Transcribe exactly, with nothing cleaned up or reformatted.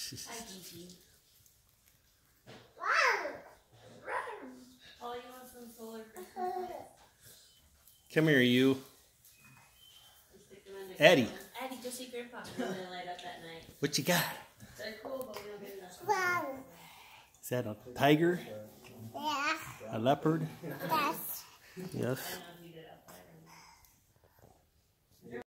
Hi, Gigi. Oh, you want some solar Christmas lights? Come here, you. Eddie. Eddie, go see Grandpa. We're going to light up at night. What you got? They're cool, but we don't get enough. Is that a tiger? Yeah. A leopard? Yes. Yes.